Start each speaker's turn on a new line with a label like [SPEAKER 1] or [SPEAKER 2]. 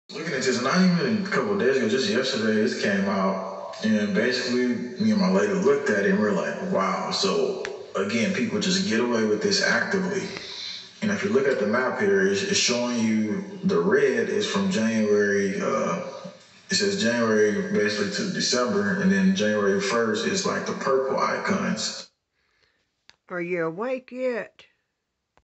[SPEAKER 1] Looking at this, not even a couple of days ago, just yesterday, this came out, and basically, me and my lady looked at it and we're like, wow. So again, people just get away with this actively. And if you look at the map here, it's showing you the red is from January. It says January basically to December, and then January 1st is like the purple icons.
[SPEAKER 2] Are you awake yet?